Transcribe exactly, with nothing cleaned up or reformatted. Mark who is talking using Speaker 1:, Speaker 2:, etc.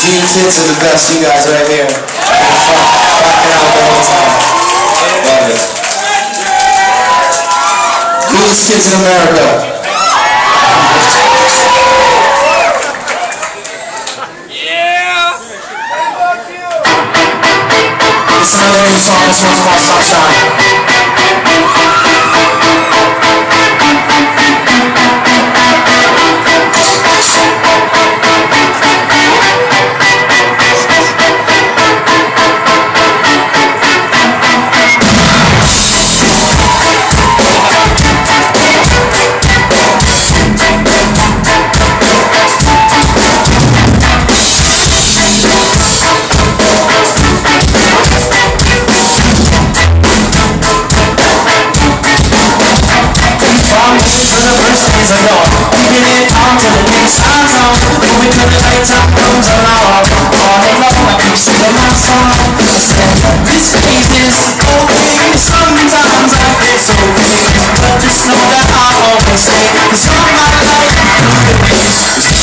Speaker 1: These kids are the best, you guys right here. Rocking out the whole time. Love it. Coolest kids in America.
Speaker 2: Yeah!
Speaker 1: It's another new song, this one's called Sunshine. This place is okay, sometimes I get so okay, but just know that I always stay, 'cause all my life